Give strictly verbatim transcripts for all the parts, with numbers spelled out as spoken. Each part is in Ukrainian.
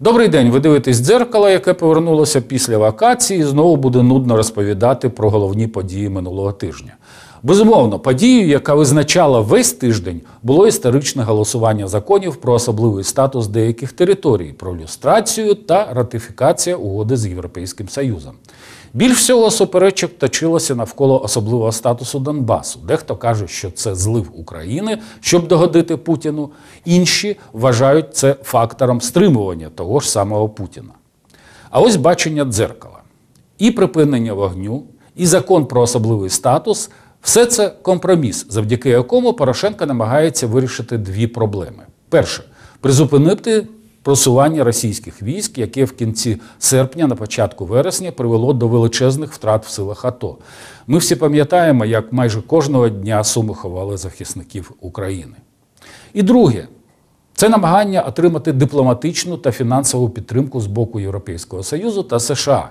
Добрий день, ви дивитесь «Дзеркало», яке повернулося після вакації і знову буде нудно розповідати про головні події минулого тижня. Безумовно, подією, яка визначала весь тиждень, було історичне голосування законів про особливий статус деяких територій, про люстрацію та ратифікація угоди з Європейським Союзом. Більш всього суперечок точилося навколо особливого статусу Донбасу. Дехто каже, що це злив України, щоб догодити Путіну. Інші вважають це фактором стримування того ж самого Путіна. А ось бачення «Дзеркала». І припинення вогню, і закон про особливий статус – все це компроміс, завдяки якому Порошенко намагається вирішити дві проблеми. Перше – призупинити просування російських військ, яке в кінці серпня, на початку вересня привело до величезних втрат в силах АТО. Ми всі пам'ятаємо, як майже кожного дня Суми ховали захисників України. І друге – це намагання отримати дипломатичну та фінансову підтримку з боку Європейського Союзу та США.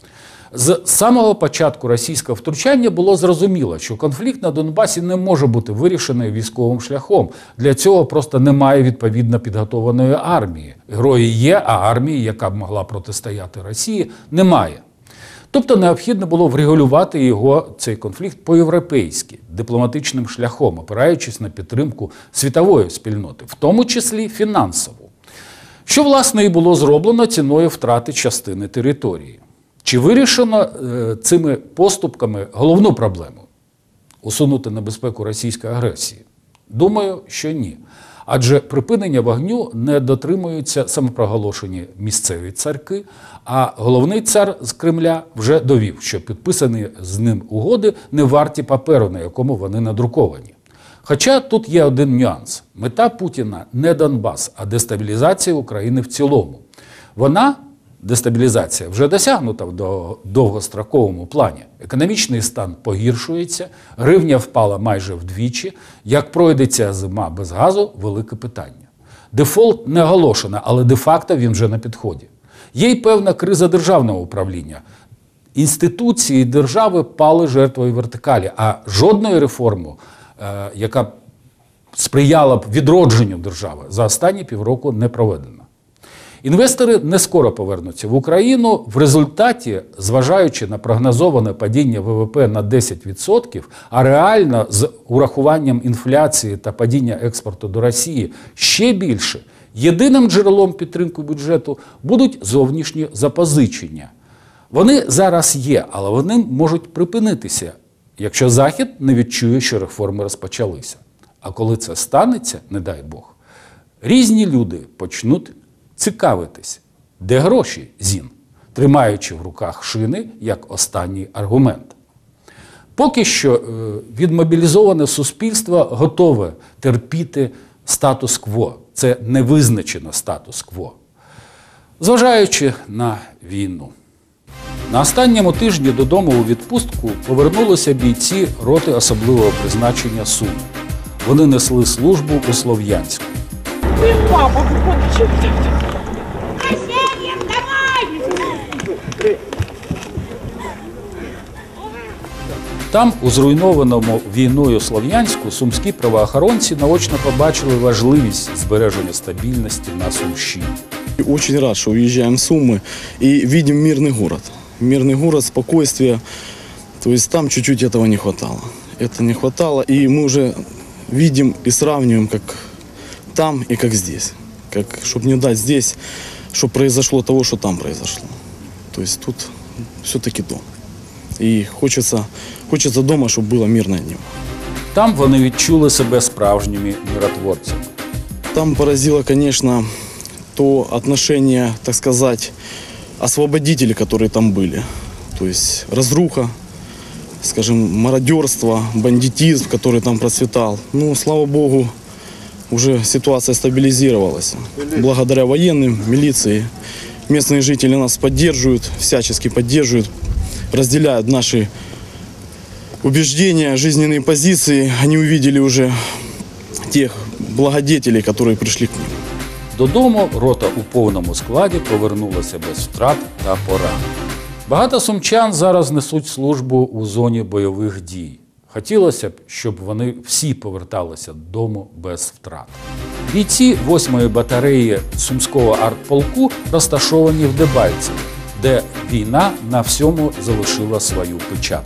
З самого початку російського втручання було зрозуміло, що конфлікт на Донбасі не може бути вирішений військовим шляхом. Для цього просто немає відповідно підготованої армії. Герої є, а армії, яка б могла протистояти Росії, немає. Тобто необхідно було врегулювати його, цей конфлікт, по-європейськи, дипломатичним шляхом, опираючись на підтримку світової спільноти, в тому числі фінансову. Що, власне, і було зроблено ціною втрати частини території. Чи вирішено е, цими поступками головну проблему – усунути небезпеку російської агресії? Думаю, що ні. Адже припинення вогню не дотримуються самопроголошені місцеві царки, а головний цар з Кремля вже довів, що підписані з ним угоди не варті паперу, на якому вони надруковані. Хоча тут є один нюанс. Мета Путіна не Донбас, а дестабілізація України в цілому. Вона Дестабілізація вже досягнута в довгостроковому плані. Економічний стан погіршується, гривня впала майже вдвічі. Як пройде ця зима без газу – велике питання. Дефолт не оголошено, але де-факто він вже на підході. Є й певна криза державного управління. Інституції держави пали жертвою вертикалі, а жодної реформи, яка сприяла б відродженню держави, за останні півроку не проведено. Інвестори не скоро повернуться в Україну. В результаті, зважаючи на прогнозоване падіння ВВП на десять відсотків, а реально з урахуванням інфляції та падіння експорту до Росії ще більше, єдиним джерелом підтримки бюджету будуть зовнішні запозичення. Вони зараз є, але вони можуть припинитися, якщо Захід не відчує, що реформи розпочалися. А коли це станеться, не дай Бог, різні люди почнуть цікавитись, де гроші, Зін, тримаючи в руках шини як останній аргумент. Поки що відмобілізоване суспільство готове терпіти статус-кво. Це невизначено статус-кво. Зважаючи на війну. На останньому тижні додому у відпустку повернулися бійці роти особливого призначення Суми. Вони несли службу у Слов'янську. Там, у зруйнованому війною Слов'янську, сумські правоохоронці наочно побачили важливість збереження стабільності на Сумщині. Очень рад, что уезжаем в Сумы и видим мирный город. Мирный город, спокойствие. То есть там чуть-чуть этого не хватало. Это не хватало, и мы уже видим и сравниваем, как там и как здесь. Как, чтобы не дать здесь, чтобы произошло того, что там произошло. То есть тут все-таки дом. І хочеться, хочеться дома, щоб було мирне небо. Там вони відчули себе справжніми миротворцями. Там поразило, конечно, то отношение, так сказать, освободителей, которые там были. То есть разруха, скажем, мародерство, бандитизм, который там процветал. Ну, слава богу, уже ситуация стабилизировалась. Благодаря военным, милиции, местные жители нас поддерживают, всячески поддерживают, разделяют наши убеждения, жизненные позиции. Они увидели уже тех благодетелей, которые пришли к ним. Додому рота у повному складі повернулася без втрат та поран. Багато сумчан зараз несуть службу у зоні бойових дій. Хотілося б, щоб вони всі поверталися додому без втрат. Бійці восьмої батареї Сумського артполку розташовані в Дебальцеві, де війна на всьому залишила свою печатку.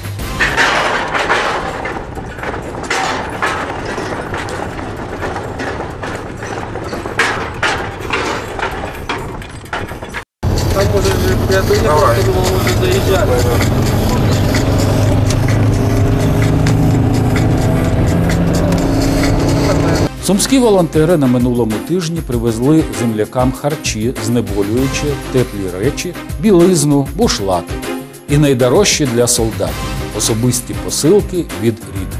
Там може я доїхав, я думав, може заїжджати. Сумські волонтери на минулому тижні привезли землякам харчі, знеболюючі, теплі речі, білизну, бушлати. І найдорожчі для солдатів – особисті посилки від рідних.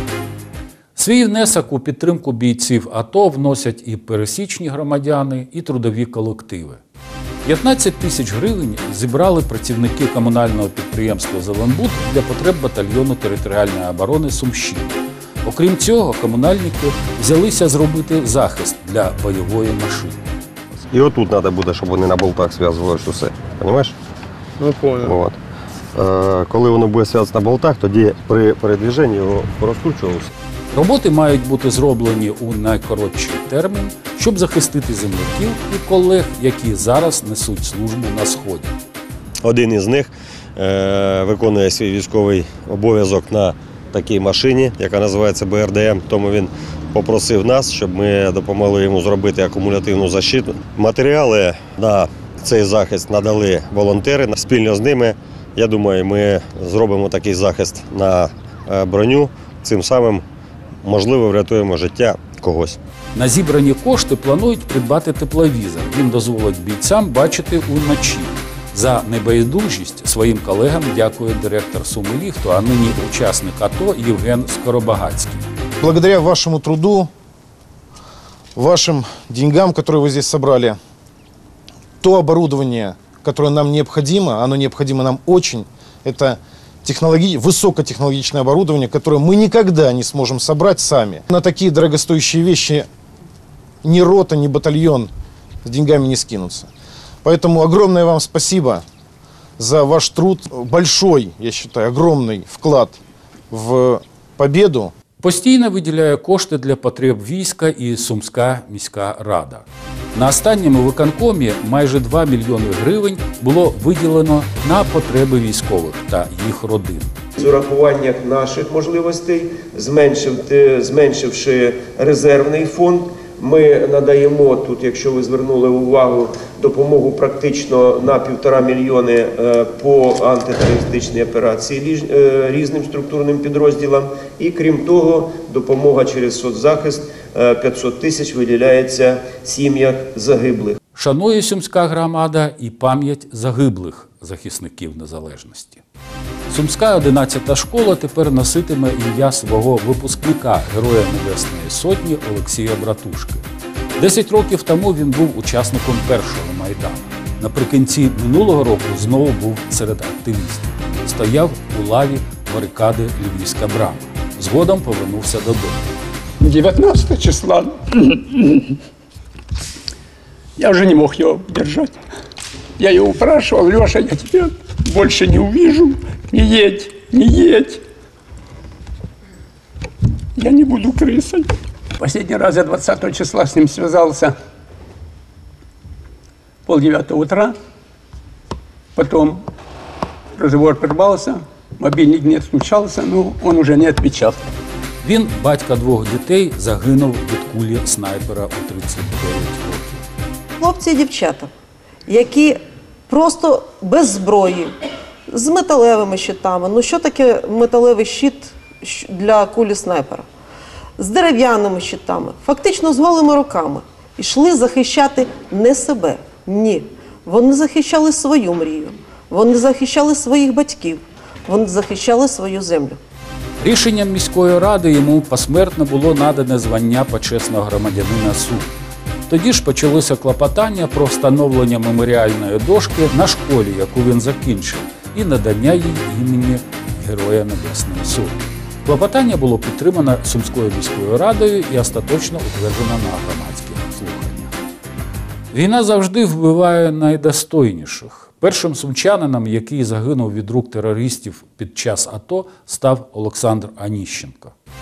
Свій внесок у підтримку бійців АТО вносять і пересічні громадяни, і трудові колективи. п'ятнадцять тисяч гривень зібрали працівники комунального підприємства «Зеленбуд» для потреб батальйону територіальної оборони Сумщини. Окрім цього, комунальники взялися зробити захист для бойової машини. І отут треба буде, щоб вони на болтах зв'язували усе. Розумієш? Ну, понял. От. Е, коли воно буде зв'язано на болтах, тоді при передвіженні його розкручувалося. Роботи мають бути зроблені у найкоротший термін, щоб захистити земляків і колег, які зараз несуть службу на Сході. Один із них е, виконує свій військовий обов'язок на такій машині, яка називається Б Р Д М, тому він попросив нас, щоб ми допомогли йому зробити акумулятивну защиту. Матеріали на цей захист надали волонтери. Спільно з ними, я думаю, ми зробимо такий захист на броню, цим самим, можливо, врятуємо життя когось. На зібрані кошти планують придбати тепловізор. Він дозволить бійцям бачити уночі. За небайдужість своїм колегам дякує директор Сумиліфту, а нині учасник АТО Євген Скоробагацький. Благодаря вашему труду, вашим деньгам, которые вы здесь собрали, то оборудование, которое нам необходимо, оно необходимо нам очень, это технологи... высокотехнологичное оборудование, которое мы никогда не сможем собрать сами. На такие дорогостоящие вещи ни рота, ни батальон с деньгами не скинутся. Поэтому огромное вам спасибо за ваш труд. Большой, я считаю, огромный вклад в победу. Постійно виділяє кошти для потреб війська і Сумська міська рада. На останньому виконкомі майже два мільйони гривень було виділено на потреби військових та їх родин. З урахуванням наших можливостей, зменшивши резервний фонд, ми надаємо тут, якщо ви звернули увагу, допомогу практично на півтора мільйони по антитерористичній операції різним структурним підрозділам. І крім того, допомога через соцзахист п'ятсот тисяч виділяється сім'ях загиблих. Шанує Сумська громада і пам'ять загиблих захисників незалежності. Сумська одинадцята школа тепер носитиме ім'я свого випускника, Героя Небесної Сотні Олексія Братушки. Десять років тому він був учасником першого Майдану. Наприкінці минулого року знову був серед активістів. Стояв у лаві барикади Львівська брама. Згодом повернувся додому. девятнадцатого числа я уже не мог его держать. Я его упрашивал: Леша, я тебя больше не увижу, не едь, не едь. Я не буду крысой. Последний раз я двадцатого числа с ним связался полдевятого утра. Потом разговор прервался, мобильник не отключался, но он уже не отвечал. Він, батько двох дітей, загинув від кулі снайпера у тридцять дев'ять років. Хлопці і дівчата, які просто без зброї, з металевими щитами. Ну що таке металевий щит для кулі снайпера? З дерев'яними щитами, фактично з голими руками. Йшли захищати не себе, ні. Вони захищали свою мрію, вони захищали своїх батьків, вони захищали свою землю. Рішенням міської ради йому посмертно було надане звання почесного громадянина Сум. Тоді ж почалося клопотання про встановлення меморіальної дошки на школі, яку він закінчив, і надання їй імені Героя Небесної Сотні. Клопотання було підтримано Сумською міською радою і остаточно утверджено на громадських слуханнях. Війна завжди вбиває найдостойніших. Першим сумчанином, який загинув від рук терористів під час АТО, став Олександр Аніщенко.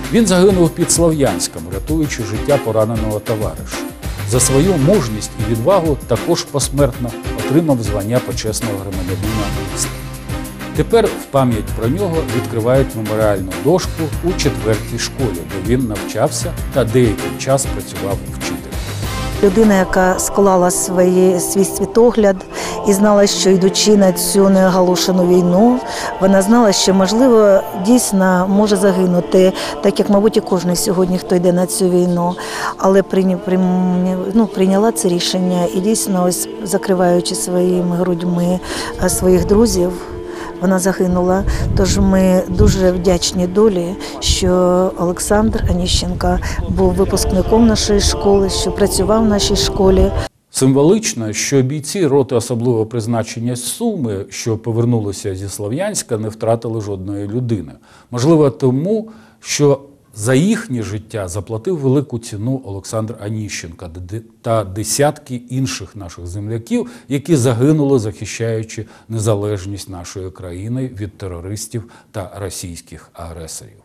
Він загинув під Слов'янськом, рятуючи життя пораненого товариша. За свою мужність і відвагу також посмертно отримав звання почесного громадянина міста. Тепер в пам'ять про нього відкривають меморіальну дошку у четвертій школі, де він навчався та деякий час працював вчителем. Людина, яка склала свої, свій світогляд і знала, що йдучи на цю неоголошену війну, вона знала, що, можливо, дійсно може загинути, так як, мабуть, і кожен сьогодні, хто йде на цю війну, але прийня, при, ну, прийняла це рішення і дійсно, ось, закриваючи своїми грудьми своїх друзів, вона загинула. Тож ми дуже вдячні долі, що Олександр Аніщенко був випускником нашої школи, що працював в нашій школі. Символічно, що бійці роти особливого призначення Суми, що повернулися зі Слов'янська, не втратили жодної людини. Можливо, тому, що за їхнє життя заплатив велику ціну Олександр Аніщенко та десятки інших наших земляків, які загинули, захищаючи незалежність нашої країни від терористів та російських агресорів.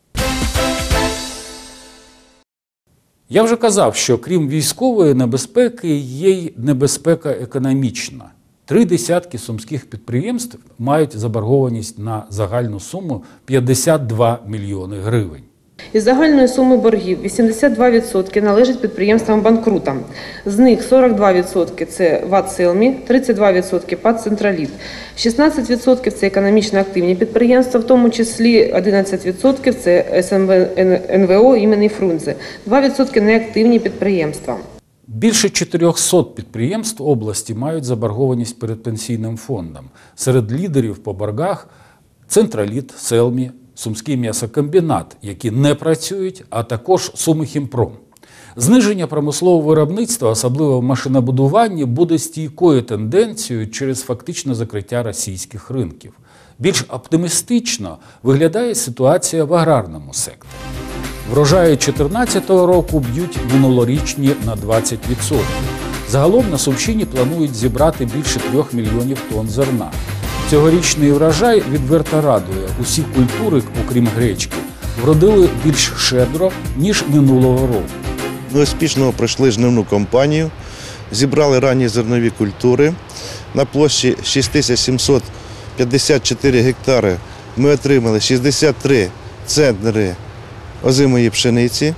Я вже казав, що крім військової небезпеки, є й небезпека економічна. Три десятки сумських підприємств мають заборгованість на загальну суму п'ятдесят два мільйони гривень. Із загальної суми боргів вісімдесят два відсотки належать підприємствам-банкрутам. З них сорок два відсотки – це ВАТ «Селмі», тридцять два відсотки – ПАТ «Централіт». шістнадцять відсотків – це економічно активні підприємства, в тому числі одинадцять відсотків – це ес ем ве ен ве о імені Фрунзе, два відсотки – неактивні підприємства. Більше чотирьохсот підприємств області мають заборгованість перед пенсійним фондом. Серед лідерів по боргах – «Централіт», «Селмі», Сумський м'ясокомбінат, які не працюють, а також Сумихімпром. Зниження промислового виробництва, особливо в машинобудуванні, буде стійкою тенденцією через фактичне закриття російських ринків. Більш оптимістично виглядає ситуація в аграрному секторі. Врожаї дві тисячі чотирнадцятого року б'ють минулорічні на двадцять відсотків. Загалом на Сумщині планують зібрати більше трьох мільйонів тонн зерна. Цьогорічний врожай відверто радує. Усі культури, окрім гречки, вродили більш щедро, ніж минулого року. Ми успішно пройшли жнивну кампанію, зібрали ранні зернові культури. На площі шість тисяч сімсот п'ятдесят чотири гектари ми отримали шістдесят три центнери озимої пшениці,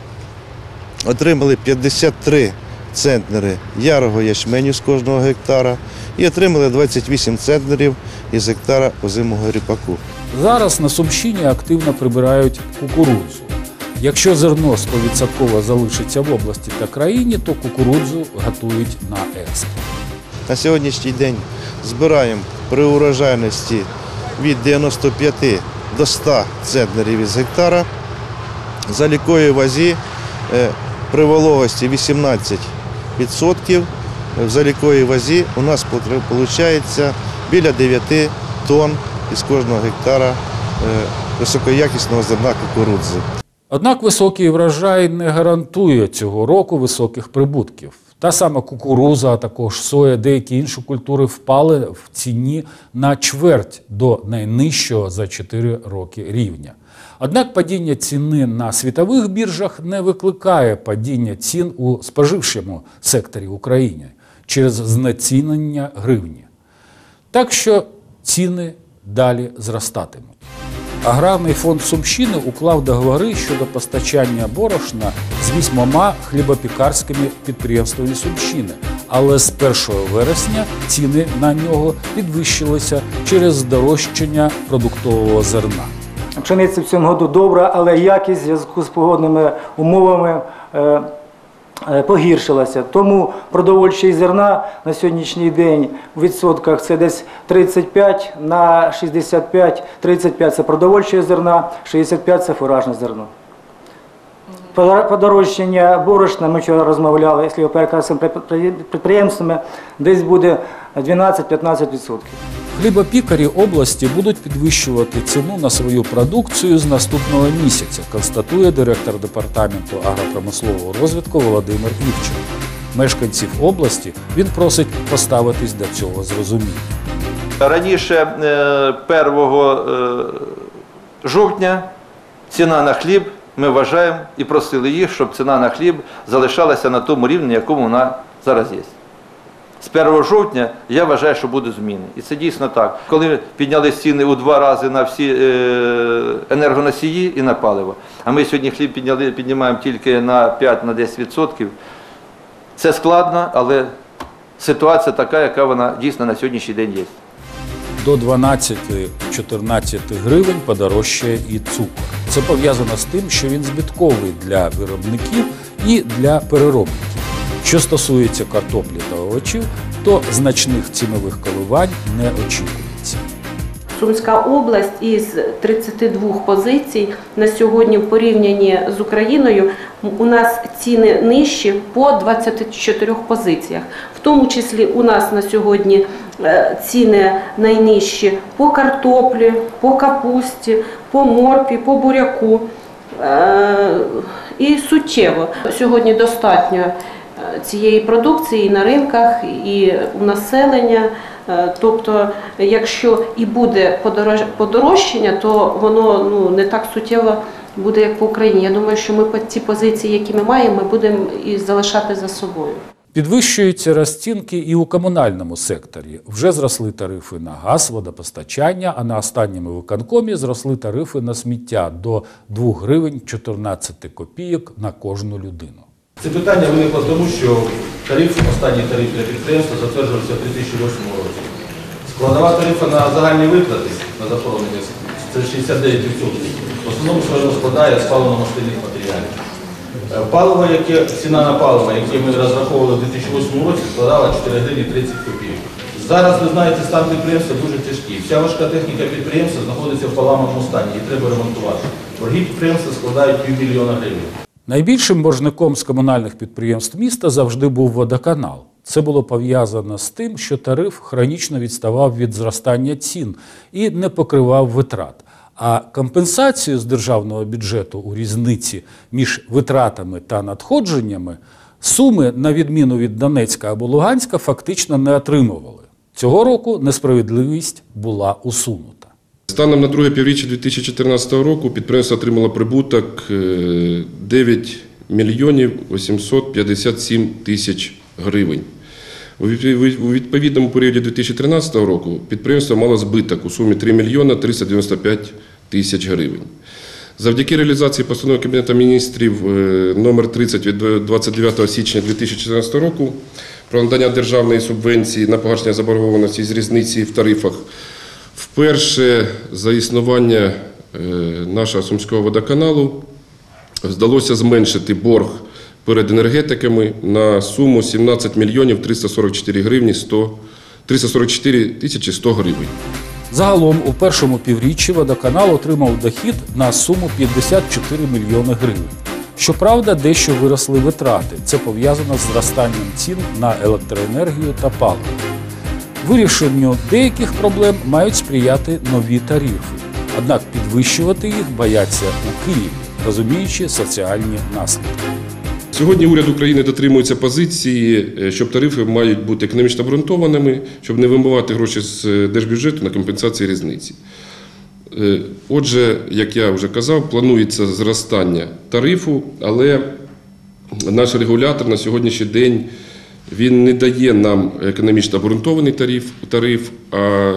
отримали п'ятдесят три центнери ярого ячменю з кожного гектара і отримали двадцять вісім центнерів із гектара озимого ріпаку. Зараз на Сумщині активно прибирають кукурудзу. Якщо зерно сто відсотків залишиться в області та країні, то кукурудзу готують на експорт. На сьогоднішній день збираємо при урожайності від дев'яноста п'яти до ста центнерів із гектара. Заліковій вазі при вологості вісімнадцять відсотків. В заліковій вазі у нас виходить біля дев'яти тонн із кожного гектара високоякісного зерна кукурудзи. Однак високий врожай не гарантує цього року високих прибутків. Та сама кукурудза, а також соя, деякі інші культури впали в ціні на чверть до найнижчого за чотири роки рівня. Однак падіння ціни на світових біржах не викликає падіння цін у споживчому секторі України через знецінення гривні. Так що ціни далі зростатимуть. Аграрний фонд Сумщини уклав договори щодо постачання борошна з вісьмома хлібопікарськими підприємствами Сумщини, але з першого вересня ціни на нього підвищилися через здорожчання продуктового зерна. Пшениця в цьому году добра, але якість в зв'язку з погодними умовами е, е, погіршилася. Тому продовольчий зерна на сьогоднішній день у відсотках це десь тридцять п'ять на шістдесят п'ять. тридцять п'ять – це продовольче зерна, шістдесят п'ять – це фуражне зерно. Подорожчання борошна, ми вчора розмовляли з хлібоперекарськими підприємствами, десь буде дванадцять-п'ятнадцять відсотків. Хлібопікарі області будуть підвищувати ціну на свою продукцію з наступного місяця, констатує директор департаменту агропромислового розвитку Володимир Івченко. Мешканців області він просить поставитись до цього з розумінням. Раніше першого жовтня ціна на хліб ми вважаємо і просили їх, щоб ціна на хліб залишалася на тому рівні, на якому вона зараз є. З першого жовтня я вважаю, що будуть зміни. І це дійсно так. Коли підняли ціни у два рази на всі енергоносії і на паливо, а ми сьогодні хліб підняли, піднімаємо тільки на п'ять-десять відсотків, це складно, але ситуація така, яка вона дійсно на сьогоднішній день є. До дванадцяти-чотирнадцяти гривень подорожчає і цукор. Це пов'язано з тим, що він збитковий для виробників і для переробників. Що стосується картоплі та овочів, то значних цінових коливань не очікується. Сумська область із тридцяти двох позицій на сьогодні в порівнянні з Україною у нас ціни нижчі по двадцяти чотирьох позиціях. В тому числі у нас на сьогодні ціни найнижчі по картоплі, по капусті, по моркві, по буряку. І суттєво. Сьогодні достатньо цієї продукції на ринках, і у населення. Тобто, якщо і буде подорожчання, то воно ну, не так суттєво буде, як по Україні. Я думаю, що ми ті позиції, які ми маємо, ми будемо і залишати за собою. Підвищуються розцінки і у комунальному секторі. Вже зросли тарифи на газ, водопостачання, а на останньому виконкомі зросли тарифи на сміття до двох гривень чотирнадцять копійок на кожну людину. Це питання виникло тому, що тариф, останній тариф для підприємства затверджувався в дві тисячі восьмому році. Складова тарифа на загальні витрати на захоронення – це шістдесят дев'ять відсотків. В основному своєму складає з паливно-мастильних матеріалів. Паливо, яке, ціна на паливо, яке ми розраховували в дві тисячі восьмому році, складала чотири гривні тридцять копійок. Зараз, ви знаєте, стан підприємства дуже тяжкий. Вся важка техніка підприємства знаходиться в поламаному стані, її треба ремонтувати. Борги підприємства складають півмільйона гривень. Найбільшим боржником з комунальних підприємств міста завжди був водоканал. Це було пов'язано з тим, що тариф хронічно відставав від зростання цін і не покривав витрат. А компенсацію з державного бюджету у різниці між витратами та надходженнями Суми, на відміну від Донецька або Луганська, фактично не отримували. Цього року несправедливість була усунута. Станом на друге півріччя дві тисячі чотирнадцятого року підприємство отримало прибуток дев'ять мільйонів вісімсот п'ятдесят сім тисяч гривень. У відповідному періоді дві тисячі тринадцятого року підприємство мало збиток у сумі три мільйони триста дев'яносто п'ять тисяч гривень. Завдяки реалізації постанови Кабінету міністрів номер тридцять від двадцять дев'ятого січня дві тисячі чотирнадцятого року про надання державної субвенції на погашення заборгованості з різниці в тарифах, вперше за існування нашого Сумського водоканалу вдалося зменшити борг перед енергетиками на суму сімнадцять мільйонів триста сорок чотири гривні триста сорок чотири тисячі сто гривень. Загалом у першому півріччі водоканал отримав дохід на суму п'ятдесят чотири мільйони гривень. Щоправда, дещо виросли витрати. Це пов'язано з зростанням цін на електроенергію та паливо. Вирішенню деяких проблем мають сприяти нові тарифи. Однак підвищувати їх бояться у Києві, розуміючи соціальні наслідки. Сьогодні уряд України дотримується позиції, що тарифи мають бути економічно обґрунтованими, щоб не вимивати гроші з держбюджету на компенсації різниці. Отже, як я вже казав, планується зростання тарифу, але наш регулятор на сьогоднішній день він не дає нам економічно обґрунтований тариф, тариф, а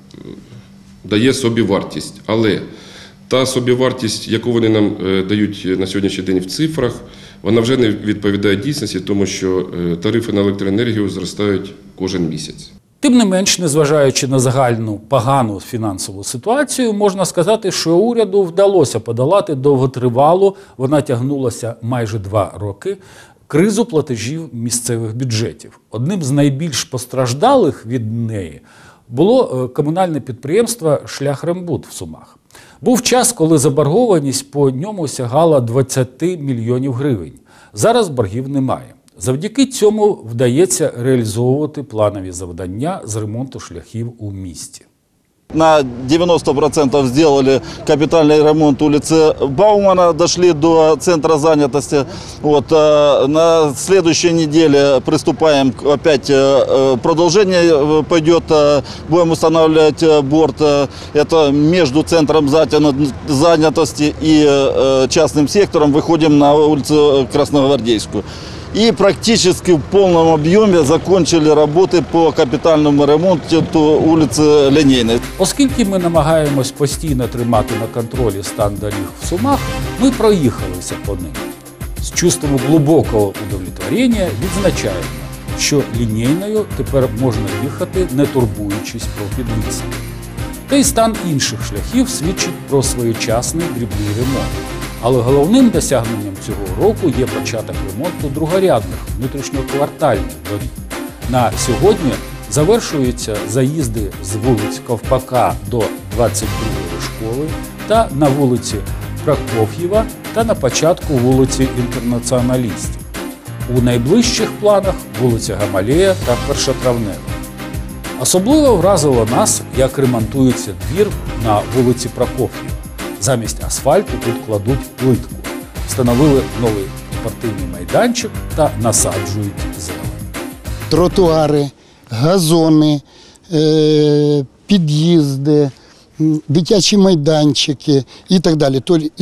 дає собівартість. Але та собівартість, яку вони нам дають на сьогоднішній день в цифрах, вона вже не відповідає дійсності, тому що тарифи на електроенергію зростають кожен місяць. Тим не менш, незважаючи на загальну погану фінансову ситуацію, можна сказати, що уряду вдалося подолати довготривалу, вона тягнулася майже два роки, кризу платежів місцевих бюджетів. Одним з найбільш постраждалих від неї було комунальне підприємство «Шляхрембуд» в Сумах. Був час, коли заборгованість по ньому сягала двадцять мільйонів гривень. Зараз боргів немає. Завдяки цьому вдається реалізовувати планові завдання з ремонту шляхів у місті. На девяносто процентов сделали капитальный ремонт улицы Баумана, дошли до центра занятости. Вот, на следующей неделе приступаем опять, продолжение пойдет, будем устанавливать борт. Это между центром занятости и частным сектором выходим на улицу Красногвардейскую. И практически в полном объеме закончили роботи по капітальному ремонту вулиці Лінійної. Оскільки ми намагаємось постійно тримати на контролі стан доріг в Сумах, ми проїхалися по ним. З чувством глибокого удовлетворення відзначаємо, що Лінійною тепер можна їхати, не турбуючись про підвіски. Та й стан інших шляхів свідчить про своєчасний дрібний ремонт. Але головним досягненням цього року є початок ремонту другорядних внутрішньоквартальних доріг. На сьогодні завершуються заїзди з вулиць Ковпака до двадцять другої школи та на вулиці Прокоф'єва та на початку вулиці Інтернаціоналістів. У найближчих планах вулиця Гамалея та Першотравнева. Особливо вразило нас, як ремонтується двір на вулиці Прокоф'єва. Замість асфальту тут кладуть плитку, встановили новий спортивний майданчик та насаджують зелень. Тротуари, газони, під'їзди, дитячі майданчики і так далі.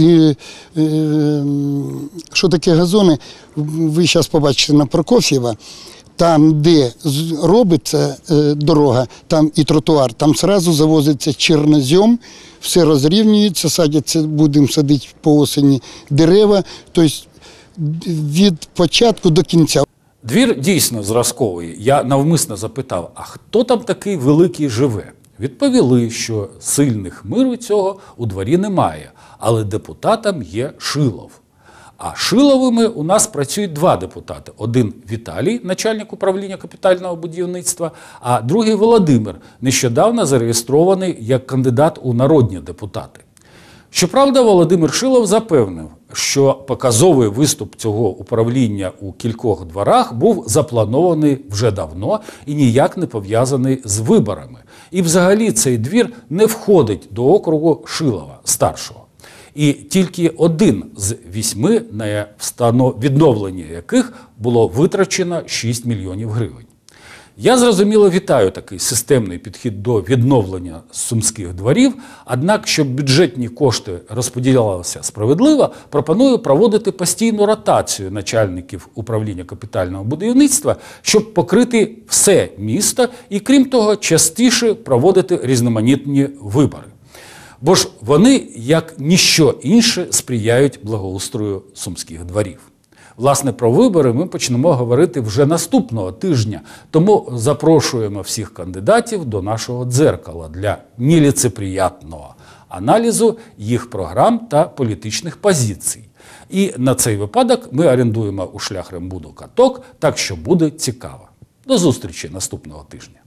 Що таке газони, ви зараз побачите на Прокоф'єва. Там, де робиться дорога, там і тротуар, там одразу завозиться чорнозем, все розрівнюється, садяться, будемо садити по осені дерева, тобто від початку до кінця. Двір дійсно зразковий. Я навмисно запитав, а хто там такий великий живе? Відповіли, що сильних миру цього у дворі немає, але депутатом є Шилов. А Шиловими у нас працюють два депутати. Один Віталій, начальник управління капітального будівництва, а другий Володимир, нещодавно зареєстрований як кандидат у народні депутати. Щоправда, Володимир Шилов запевнив, що показовий виступ цього управління у кількох дворах був запланований вже давно і ніяк не пов'язаний з виборами. І взагалі цей двір не входить до округу Шилова, старшого. І тільки один з вісьми, на відновлення яких було витрачено шість мільйонів гривень. Я, зрозуміло, вітаю такий системний підхід до відновлення сумських дворів, однак, щоб бюджетні кошти розподілялися справедливо, пропоную проводити постійну ротацію начальників управління капітального будівництва, щоб покрити все місто і, крім того, частіше проводити різноманітні вибори. Бо ж вони, як ніщо інше, сприяють благоустрою сумських дворів. Власне, про вибори ми почнемо говорити вже наступного тижня, тому запрошуємо всіх кандидатів до нашого дзеркала для неліцеприятного аналізу їх програм та політичних позицій. І на цей випадок ми орендуємо у Шляхрембуду каток, так що буде цікаво. До зустрічі наступного тижня.